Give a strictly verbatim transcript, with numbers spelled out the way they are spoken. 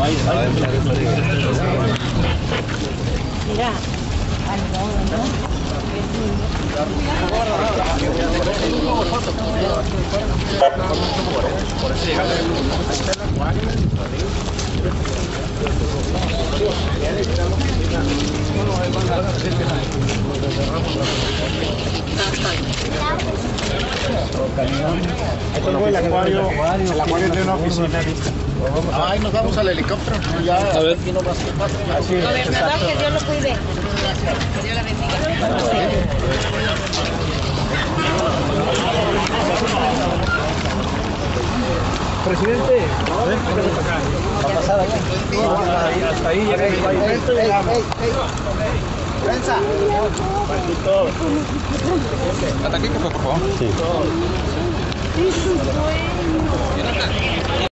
Mira, al modo, ¿no? Esto fue el acuario, el acuario de una oficina. Ay, nos vamos al helicóptero. Ya, a ver. Aquí no más que pasa. Así es, Gobernador, exacto. que Dios lo cuide. Que Dios la bendiga. Presidente, Va a pasar aquí. hasta ahí llega el Prensa. Hasta aquí, por favor. Sí.